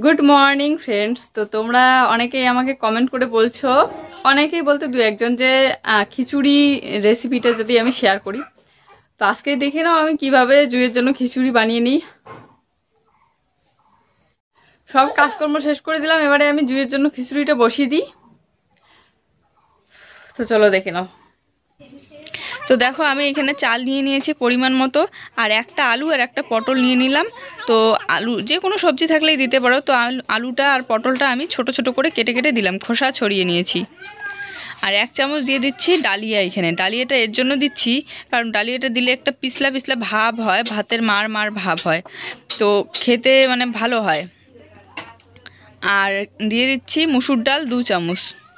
Good morning friends. তো তোমরা অনেকেই আমাকে কমেন্ট করে বলছো, অনেকেই বলতে দু একজন যে খিচুড়ি রেসিপিটা যদি আমি শেয়ার করি। তো আজকে দেখে নাও আমি কিভাবে জুইয়ের জন্য খিচুড়ি বানিয়ে নিই। সব কাজকর্ম শেষ করে দিলাম, এবারে আমি জুইয়ের জন্য খিচুড়িটা বসিয়ে দিই। তো চলো দেখে নাও। তো দেখো আমি এখানে চাল নিয়ে নিয়েছি পরিমাণ মতো, আর একটা আলু আর একটা পটল নিয়ে নিলাম। তো আলু যে কোনো সবজি থাকলেই দিতে পারো। তো আলুটা আর পটলটা আমি ছোট ছোট করে কেটে কেটে দিলাম, খোসা ছড়িয়ে নিয়েছি। আর 1 চামচ দিয়ে দিচ্ছি ডালিয়া। এখানে ডালিয়াটা এর জন্য দিচ্ছি কারণ ডালিয়াটা দিলে একটা পিছলা পিছলা ভাব হয়, ভাতের মার মার ভাব হয়, তো খেতে মানে ভালো হয়। আর দিয়ে দিচ্ছি মুসুর ডাল 2 চামচ।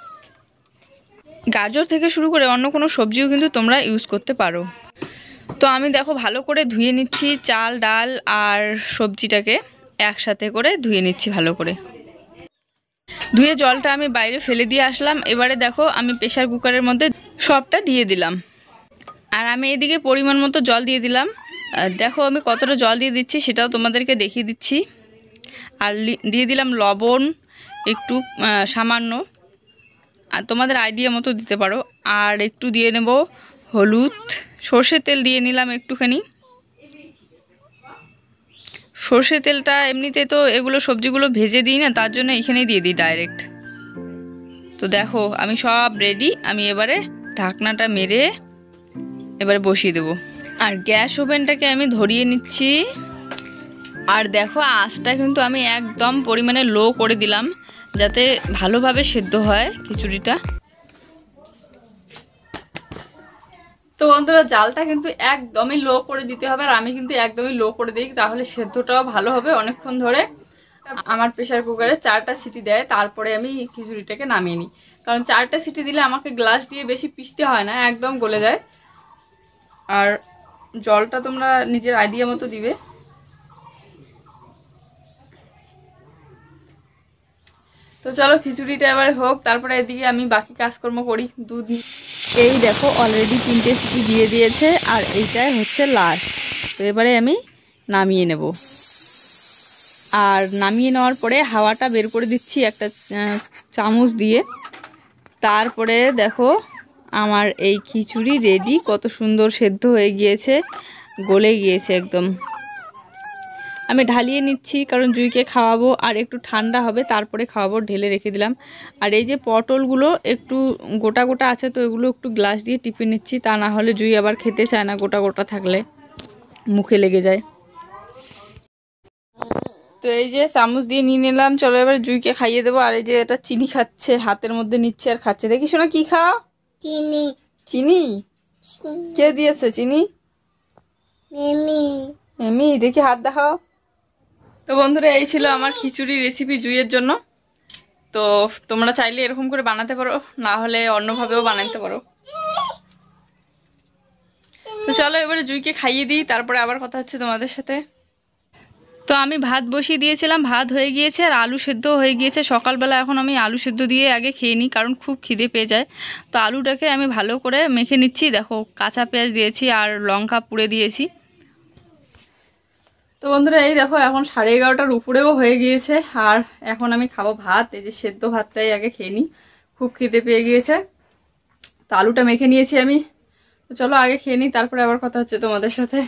গাজর থেকে শুরু করে অন্য কোনো সবজিও কিন্তু তোমরা ইউজ করতে পারো। তো আমি দেখো ভালো করে ধুয়ে নিচ্ছি চাল ডাল আর সবজিটাকে একসাথে করে ধুয়ে নিচ্ছি ভালো করে। ধুয়ে জলটা আমি বাইরে ফেলে দিয়ে আসলাম। এবারে দেখো আমি প্রেসার কুকারের মধ্যে সবটা দিয়ে দিলাম, আর আমি এদিকে পরিমাণ মতো জল দিয়ে দিলাম। দেখো আমি কতটা জল দিয়ে দিচ্ছি সেটাও তোমাদেরকে দেখিয়ে দিচ্ছি। আর দিয়ে দিলাম লবণ একটু সামান্য, আর তোমাদের আইডিয়া মতো দিতে পারো। আর একটু দিয়ে নেব হলুদ, সর্ষের তেল দিয়ে নিলাম একটুখানি। সর্ষের তেলটা এমনিতে তো এগুলো সবজিগুলো ভেজে দিই না, তার জন্য এখানেই দিয়ে দিই ডাইরেক্ট। তো দেখো আমি সব রেডি। আমি এবারে ঢাকনাটা মেরে এবারে বসিয়ে দেব। আর গ্যাস ওভেনটাকে আমি ধরিয়ে নিচ্ছি। আর দেখো আঁচটা কিন্তু আমি একদম পরিমাণে লো করে দিলাম যাতে ভালোভাবে সেদ্ধ হয় খিচুড়িটা। তো বন্ধুরা জালটা কিন্তু একদমই লো করে দিতে হবে, আর আমি কিন্তু একদমই লো করে দিই, তাহলে সেদ্ধটাও ভালো হবে অনেকক্ষণ ধরে। আমার প্রেসার কুকারে 4টা সিটি দেয়, তারপরে আমি খিচুড়িটাকে নামিয়ে নিই। কারণ 4টা সিটি দিলে আমাকে গ্লাস দিয়ে বেশি পিষতে হয় না, একদম গলে যায়। আর জলটা তোমরা নিজের আইডিয়া মতো দিবে। তো চলো খিচুড়িটা এবার হোক, তারপরে এদিকে আমি বাকি কাজকর্ম করি। দুধ এই দেখো অলরেডি 3টে সিটি দিয়ে দিয়েছে, আর এইটাই হচ্ছে লাস্ট। তো এবারে আমি নামিয়ে নেব। আর নামিয়ে নেওয়ার পরে হাওয়াটা বের করে দিচ্ছি একটা চামচ দিয়ে। তারপরে দেখো আমার এই খিচুড়ি রেডি, কত সুন্দর সেদ্ধ হয়ে গিয়েছে, গলে গিয়েছে একদম। আমি ঢালিয়ে নিচ্ছি কারণ জুইকে খাওয়াবো, আর একটু ঠান্ডা হবে তারপরে খাওয়াবো, ঢেলে রেখে দিলাম। আর এই যে পটলগুলো একটু গোটা গোটা আছে, তো এগুলো একটু গ্লাস দিয়ে টিপে নিচ্ছি, তা না হলে জুই আবার খেতে চায় না, গোটা গোটা থাকলে মুখে লেগে যায়। তো এই যে চামচ দিয়ে নিয়ে নিলাম, চলো এবার জুইকে খাইয়ে দেবো। আর এই যে এটা চিনি খাচ্ছে, হাতের মধ্যে নিচ্ছে আর খাচ্ছে। দেখি শোনা কি খাও? চিনি। চিনি? কে দিয়েছে চিনি? এমি, দেখি হাত দেখাও। তো বন্ধুরা এই ছিল আমার খিচুড়ি রেসিপি জুইয়ের জন্য। তো তোমরা চাইলে এরকম করে বানাতে পারো, না হলে অন্যভাবেও বানাতে পারো। তো চলো এবারে জুইকে খাইয়ে দিই, তারপরে আবার কথা হচ্ছে তোমাদের সাথে। তো আমি ভাত বসিয়ে দিয়েছিলাম, ভাত হয়ে গিয়েছে আর আলু সেদ্ধ হয়ে গিয়েছে। সকালবেলা এখন আমি আলু সেদ্ধ দিয়ে আগে খেয়ে নিই, কারণ খুব খিদে পেয়ে যায়। তো আলুটাকে আমি ভালো করে মেখে নিচ্ছি। দেখো কাঁচা পেঁয়াজ দিয়েছি আর লঙ্কা পুড়ে দিয়েছি। তো বন্ধুরা এই দেখো এখন 11:30টার উপরেও হয়ে গিয়েছে, আর এখন আমি খাবো ভাত। এই যে সেদ্ধ ভাতটাই আগে খেয়ে নিই, খুব খিদে পেয়ে গিয়েছে। তো আলুটা মেখে নিয়েছি আমি। তো চলো আগে খেয়ে নিই, তারপরে আবার কথা হচ্ছে তোমাদের সাথে।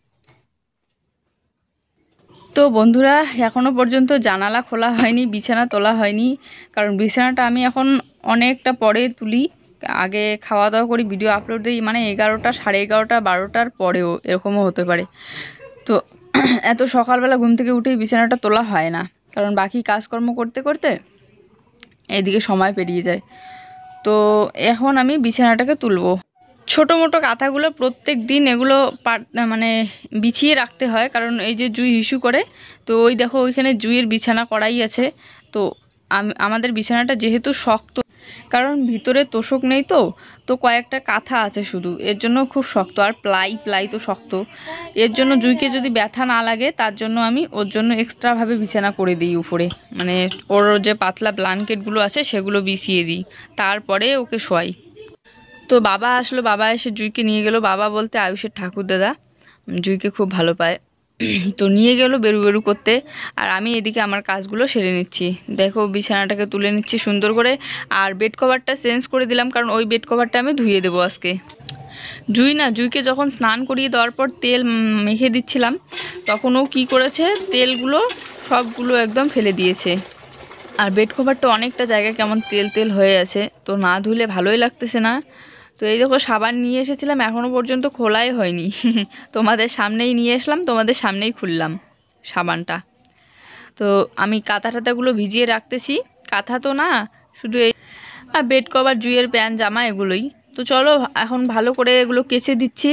তো বন্ধুরা এখনো পর্যন্ত জানালা খোলা হয়নি, বিছানা তোলা হয়নি, কারণ বিছানাটা আমি এখন অনেকটা পরে তুলি। আগে খাওয়া দাওয়া করি, ভিডিও আপলোড দিই, মানে 11টা 11:30 12টার পরেও এরকমও হতে পারে। তো এত সকালবেলা ঘুম থেকে উঠেই বিছানাটা তোলা হয় না, কারণ বাকি কাজকর্ম করতে করতে এদিকে সময় পেরিয়ে যায়। তো এখন আমি বিছানাটাকে তুলবো। ছোটো মোটো কাঁথাগুলো প্রত্যেক দিন এগুলো মানে বিছিয়ে রাখতে হয়, কারণ এই যে জুই হিসু করে। তো ওই দেখো ওইখানে জুইয়ের বিছানা করাই আছে। তো আমাদের বিছানাটা যেহেতু শক্ত, কারণ ভিতরে তোষক নেই, তো কয়েকটা কাঁথা আছে শুধু, এর জন্য খুব শক্ত। আর প্লাই তো শক্ত, এর জন্য জুইকে যদি ব্যথা না লাগে তার জন্য আমি ওর জন্য এক্সট্রাভাবে বিছানা করে দিই উপরে, মানে ওর যে পাতলা ব্ল্যাঙ্কেটগুলো আছে সেগুলো বিছিয়ে দিই, তারপরে ওকে শোয়াই। তো বাবা আসলো, বাবা এসে জুইকে নিয়ে গেল। বাবা বলতে আয়ুষের ঠাকুর দাদা, জুইকে খুব ভালো পায়। তো নিয়ে গেল বেরু বেরু করতে, আর আমি এদিকে আমার কাজগুলো সেরে নিচ্ছি। দেখো বিছানাটাকে তুলে নিচ্ছি সুন্দর করে, আর বেড কভারটা চেঞ্জ করে দিলাম, কারণ ওই বেড কভারটা আমি ধুয়ে দেবো আজকে। জুইকে যখন স্নান করিয়ে দেওয়ার পর তেল মেখে দিচ্ছিলাম, তখন ও কী করেছে, তেলগুলো সবগুলো একদম ফেলে দিয়েছে। আর বেড কভারটা অনেকটা জায়গায় কেমন তেল তেল হয়ে আছে, তো না ধুলে ভালোই লাগতেছে না। তো এই দেখো সাবান নিয়ে এসেছিলাম, এখনও পর্যন্ত খোলাই হয়নি। তোমাদের সামনেই নিয়ে আসলাম, তোমাদের সামনেই খুললাম সাবানটা। তো আমি কাঁথা টাথাগুলো ভিজিয়ে রাখতেছি, কাঁথা তো না শুধু এই, আর বেড কভার, জুইয়ের প্যান্ট জামা এগুলোই। তো চলো এখন ভালো করে এগুলো কেচে দিচ্ছি।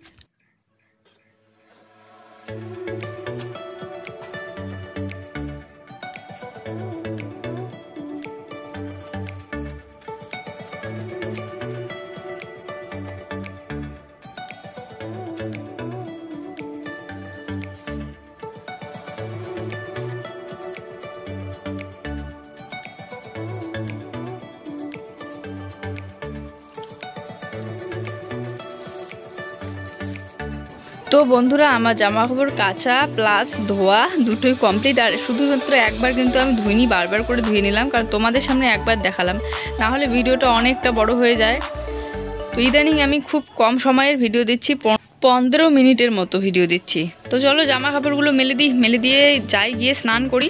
তো বন্ধুরা আমার জামা কাপড় কাচা প্লাস ধোয়া দুটোই কমপ্লিট, আর শুধুমাত্র একবার কিন্তু আমি ধুইনি, বারবার করে ধুয়ে নিলাম, কারণ তোমাদের সামনে একবার দেখালাম, না হলে ভিডিওটা অনেকটা বড় হয়ে যায়। তো ইদানিং আমি খুব কম সময়ের ভিডিও দিচ্ছি, 15 মিনিটের মতো ভিডিও দিচ্ছি। তো চলো জামা কাপড়গুলো মেলে দিয়ে যাই, গিয়ে স্নান করি।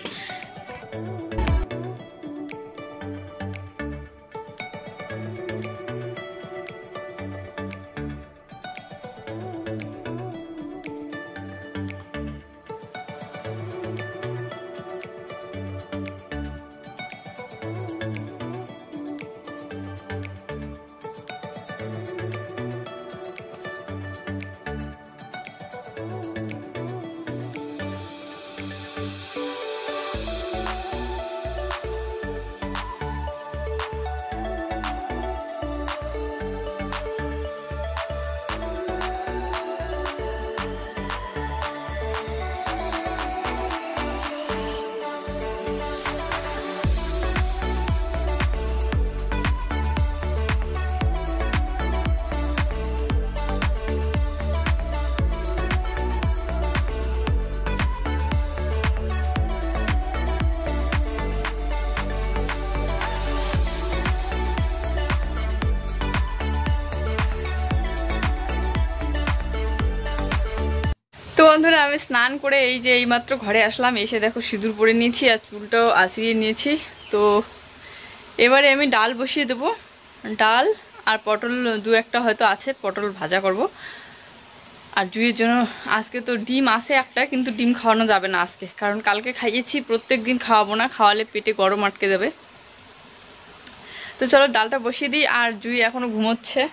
তো বন্ধুরা আমি স্নান করে এই যে এইমাত্র ঘরে আসলাম, এসে দেখো সিঁদুর পরে নিয়েছি আর চুলটাও আঁচড়িয়ে নিয়েছি। তো এবারে আমি ডাল বসিয়ে দেবো, ডাল আর পটল দু একটা হয়তো আছে, পটল ভাজা করব। আর জুইয়ের জন্য আজকে তো ডিম আছে একটা, কিন্তু ডিম খাওয়ানো যাবে না আজকে, কারণ কালকে খাইয়েছি, প্রত্যেক দিন খাওয়াবো না, খাওয়ালে পেটে গরম আটকে যাবে। তো চলো ডালটা বসিয়ে দিই, আর জুই এখনো ঘুমোচ্ছে।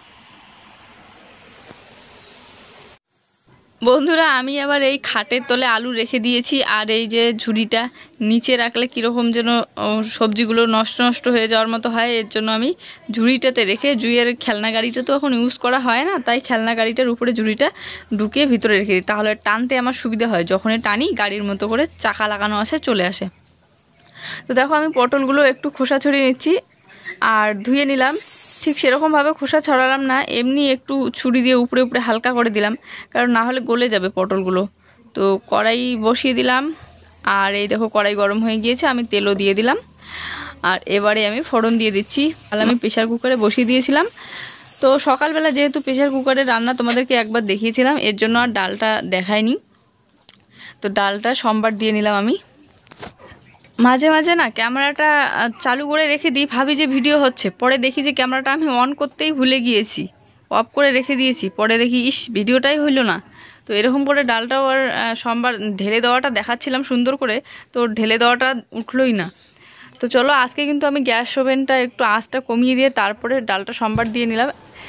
বন্ধুরা আমি আবার এই খাটের তলে আলু রেখে দিয়েছি, আর এই যে ঝুড়িটা নিচে রাখলে কীরকম যেন সবজিগুলো নষ্ট নষ্ট হয়ে যাওয়ার মতো হয়, এর জন্য আমি ঝুড়িটাতে রেখে, জুইয়ের খেলনা গাড়িটা তো এখন ইউজ করা হয় না, তাই খেলনা গাড়িটার উপরে ঝুড়িটা ঢুকিয়ে ভিতরে রেখে দিই, তাহলে টানতে আমার সুবিধা হয়, যখনই টানি গাড়ির মতো করে চাকা লাগানো আছে চলে আসে। তো দেখো আমি পটলগুলো একটু খোসা ছড়িয়ে নিচ্ছি আর ধুয়ে নিলাম। ঠিক সেরকমভাবে খোসা ছড়ালাম না, এমনি একটু ছুরি দিয়ে উপরে উপরে হালকা করে দিলাম, কারণ না হলে গলে যাবে পটলগুলো। তো কড়াই বসিয়ে দিলাম, আর এই দেখো কড়াই গরম হয়ে গিয়েছে, আমি তেলও দিয়ে দিলাম, আর এবারে আমি ফোড়ন দিয়ে দিচ্ছি। তাহলে আমি প্রেশার কুকারে বসিয়ে দিয়েছিলাম, তো সকালবেলা যেহেতু প্রেশার কুকারে রান্না তোমাদেরকে একবার দেখিয়েছিলাম, এর জন্য আর ডালটা দেখাইনি। তো ডালটা সোমবার দিয়ে নিলাম আমি। মাঝে মাঝে না ক্যামেরাটা চালু করে রেখে দিই, ভাবি যে ভিডিও হচ্ছে, পরে দেখি যে ক্যামেরাটা আমি অন করতেই ভুলে গিয়েছি, অফ করে রেখে দিয়েছি, পরে দেখি ইস ভিডিওটাই হইলো না। তো এরকম করে ডালটাও আর সোমবার ঢেলে দেওয়াটা দেখাচ্ছিলাম সুন্দর করে, তো ঢেলে দেওয়াটা উঠলোই না। তো চলো আজকে কিন্তু আমি গ্যাস ওভেনটা একটু আঁচটা কমিয়ে দিয়ে তারপরে ডালটা সোমবার দিয়ে নিলাম।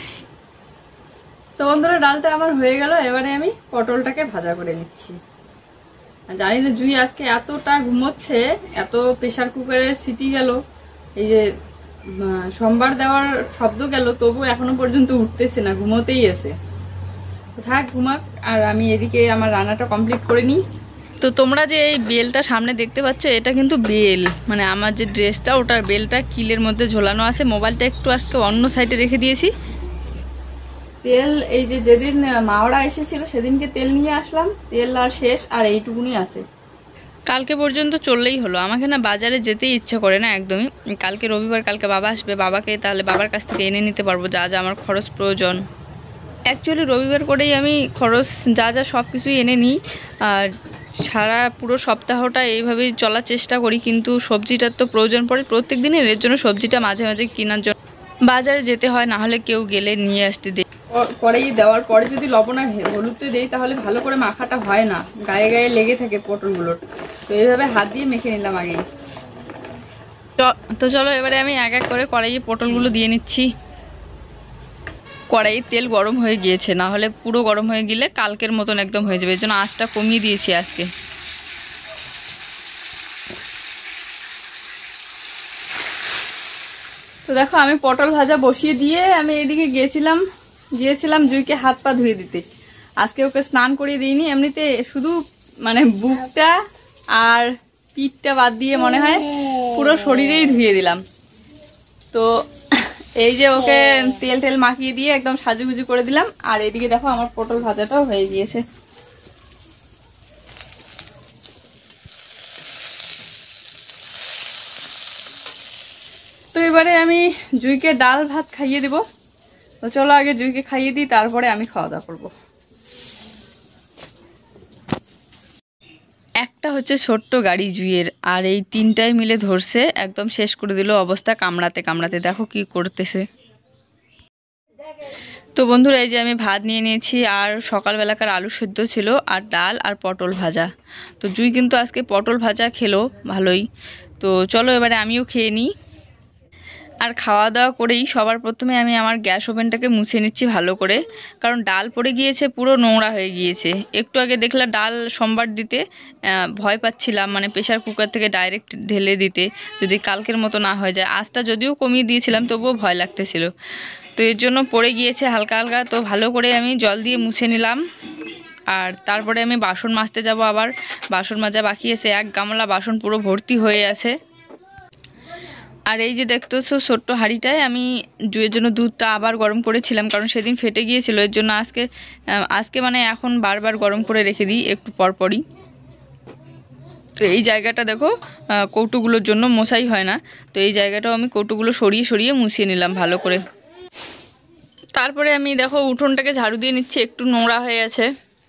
তো বন্ধুরা ডালটা আমার হয়ে গেল, এবারে আমি পটলটাকে ভাজা করে নিচ্ছি। জানি না জুই আজকে এতটা ঘুমোচ্ছে, এত প্রেশার কুকারের সিটি গেল, এই যে সোমবার দেওয়ার শব্দ গেল, তবু এখনো পর্যন্ত উঠতেছে না, ঘুমোতেই আছে। থাক ঘুমাক, আর আমি এদিকে আমার রান্নাটা কমপ্লিট করে নিই। তো তোমরা যে এই বেলটা সামনে দেখতে পাচ্ছ, এটা কিন্তু বেল, মানে আমার যে ড্রেসটা ওটার বেলটা কিলের মধ্যে ঝোলানো আছে। মোবাইলটা একটু আজকে অন্য সাইডে রেখে দিয়েছি, তেল এই যে যেদিন মাওড়া এসেছিল সেদিনকে তেল নিয়ে আসলাম, তেল আর শেষ, আর এইটুকুনি আছে। কালকে পর্যন্ত চললেই হলো, আমাকে না বাজারে যেতেই ইচ্ছে করে না একদমই। কালকে রবিবার, কালকে বাবা আসবে, বাবাকে তাহলে বাবার কাছ থেকে এনে নিতে পারবো যা যা আমার খরচ প্রয়োজন। অ্যাকচুয়ালি রবিবার করেই আমি খরচ যা যা সব কিছুই এনে নিই, আর সারা পুরো সপ্তাহটা এইভাবেই চলার চেষ্টা করি। কিন্তু সবজিটার তো প্রয়োজন পড়ে প্রত্যেক দিনের, এর জন্য সবজিটা মাঝে মাঝে কেনার জন্য বাজারে যেতে হয়, না হলে কেউ গেলে নিয়ে আসতে দেয়। কড়াই দেওয়ার পরে যদি লবণ আর হলুদটা দেই তাহলে ভালো করে মাখাটা হয় না, গায়ে গায়ে লেগে থাকে পটলগুলোর। তো এইভাবে হাত দিয়ে মেখে নিলাম আগেই। তো চলো এবারে আমি এক এক করে কড়াইয়ে পটলগুলো দিয়ে নিচ্ছি। কড়াইয়ে তেল গরম হয়ে গিয়েছে, না হলে পুরো গরম হয়ে গেলে কালকের মতন একদম হয়ে যাবে, এর জন্য আঁচটা কমিয়ে দিয়েছি আজকে। তো দেখো আমি পটল ভাজা বসিয়ে দিয়ে আমি এদিকে গিয়েছিলাম জুইকে হাত পা ধুয়ে দিতে। আজকে ওকে স্নান করিয়ে দিইনি, এমনিতে শুধু মানে বুকটা আর পিঠটা বাদ দিয়ে মনে হয় পুরো শরীরেই ধুয়ে দিলাম। তো এই যে ওকে তেল টেল মাখিয়ে দিয়ে একদম সাজুগুজু করে দিলাম। আর এদিকে দেখো আমার পটল ভাজাটাও হয়ে গিয়েছে। তো এবারে আমি জুইকে ডাল ভাত খাইয়ে দেবো। তো চলো আগে জুইকে খাইয়ে দিই, তারপরে আমি খাওয়া দাওয়া করবো। একটা হচ্ছে ছোট্ট গাড়ি জুইয়ের, আর এই তিনটাই মিলে ধরছে, একদম শেষ করে দিল অবস্থা, কামড়াতে কামড়াতে দেখো কি করতেছে। তো বন্ধুরা এই যে আমি ভাত নিয়ে নিয়েছি, আর সকালবেলাকার আলু সেদ্ধ ছিল, আর ডাল আর পটল ভাজা। তো জুই কিন্তু আজকে পটল ভাজা খেলো ভালোই। তো চলো এবারে আমিও খেয়ে নিই। আর খাওয়া দাওয়া করেই সবার প্রথমে আমি আমার গ্যাস ওভেনটাকে মুছে নিচ্ছি ভালো করে, কারণ ডাল পড়ে গিয়েছে, পুরো নোংরা হয়ে গিয়েছে। একটু আগে দেখলাম ডাল সোমবার দিতে ভয় পাচ্ছিলাম, মানে প্রেশার কুকার থেকে ডাইরেক্ট ঢেলে দিতে যদি কালকের মতো না হয়ে যায়। আঁচটা যদিও কমিয়ে দিয়েছিলাম তবুও ভয় লাগতেছিল, তো এর জন্য পড়ে গিয়েছে হালকা হালকা। তো ভালো করে আমি জল দিয়ে মুছে নিলাম। আর তারপরে আমি বাসন মাজতে যাব, আবার বাসন মাজা বাকি আছে, এক গামলা বাসন পুরো ভর্তি হয়ে আছে। আর এই যে দেখতেছো ছোট্ট হাঁড়িটায় আমি জুয়ের জন্য দুধটা আবার গরম করেছিলাম, কারণ সেদিন ফেটে গিয়েছিল, এর জন্য আজকে মানে এখন বারবার গরম করে রেখে দিই একটু পরপরই। তো এই জায়গাটা দেখো কৌটোগুলোর জন্য মোছাই হয় না, তো এই জায়গাটাও আমি কৌটোগুলো সরিয়ে সরিয়ে মুছিয়ে নিলাম ভালো করে। তারপরে আমি দেখো উঠোনটাকে ঝাড়ু দিয়ে নিচ্ছি, একটু নোংরা হয়ে আছে।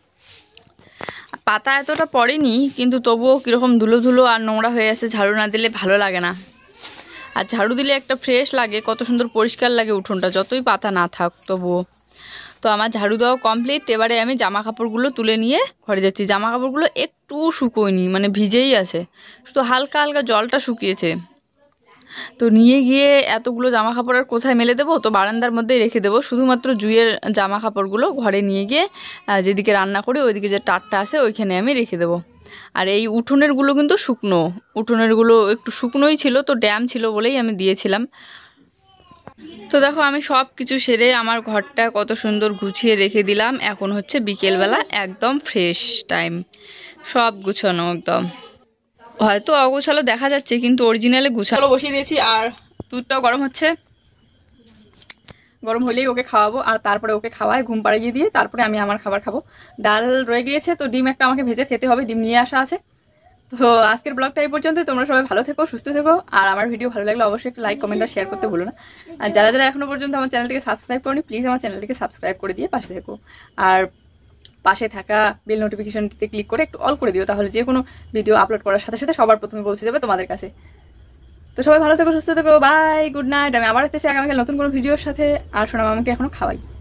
পাতা এতটা পড়েনি, কিন্তু তবুও কীরকম ধুলো ধুলো আর নোংরা হয়ে আছে, ঝাড়ু না দিলে ভালো লাগে না। আর ঝাড়ু দিলে একটা ফ্রেশ লাগে, কত সুন্দর পরিষ্কার লাগে উঠোনটা, যতই পাতা না থাক তবুও। তো আমার ঝাড়ু দেওয়া কমপ্লিট। এবারে আমি জামা কাপড়গুলো তুলে নিয়ে ঘরে যাচ্ছি। জামা কাপড়গুলো একটু শুকোয়নি, মানে ভিজেই আছে, শুধু হালকা হালকা জলটা শুকিয়েছে। তো নিয়ে গিয়ে এতগুলো জামা কাপড় আর কোথায় মেলে দেবো, তো বারান্দার মধ্যেই রেখে দেবো। শুধুমাত্র জুয়ের জামা কাপড়গুলো ঘরে নিয়ে গিয়ে যেদিকে রান্না করি ওইদিকে যে টাটটা আছে ওইখানে আমি রেখে দেবো। আর এই উঠোনেরগুলো কিন্তু শুকনো, উঠোনেরগুলো একটু শুকনোই ছিল, তো ড্যাম ছিল বলেই আমি দিয়েছিলাম। তো দেখো আমি সব কিছু সেরে আমার ঘরটা কত সুন্দর গুছিয়ে রেখে দিলাম। এখন হচ্ছে বিকেলবেলা, একদম ফ্রেশ টাইম, সব গুছানো একদম। হয়তো অগোছালো দেখা যাচ্ছে কিন্তু অরিজিনালে গুছালো বসিয়ে দিয়েছি। আর দুধটাও গরম হচ্ছে, গরম হলেই ওকে খাওয়াবো, আর তারপরে ওকে খাওয়ায় ঘুম পাড়িয়ে দিয়ে তারপরে আমি আমার খাবার খাবো। ডাল রয়ে গিয়েছে, তো ডিম একটা আমাকে ভেজে খেতে হবে, ডিম নিয়ে আসা আছে। তো আজকের ব্লগটা এই পর্যন্ত। তোমরা সবাই ভালো থেকো, সুস্থ থেকো, আর আমার ভিডিও ভালো লাগলে অবশ্যই একটা লাইক কমেন্ট আর শেয়ার করতে ভুলো না। আর যারা যারা এখনো পর্যন্ত আমার চ্যানেলটিকে সাবস্ক্রাইব করনি, প্লিজ আমার চ্যানেলটিকে সাবস্ক্রাইব করে দিয়ে পাশে থেকো। আর পাশে থাকা বেল নোটিফিকেশনটিতে ক্লিক করে একটু অল করে দিও, তাহলে যে কোনো ভিডিও আপলোড করার সাথে সাথে সবার প্রথমে পৌঁছে যাবে তোমাদের কাছে। তো সবাই ভালো থেকো, সুস্থ থেকো, বাই, গুড নাইট। আমি আবার আসতেছি আগামীকাল নতুন কোনো ভিডিওর সাথে। আর শোনা মামাকে এখনো খাওয়াই।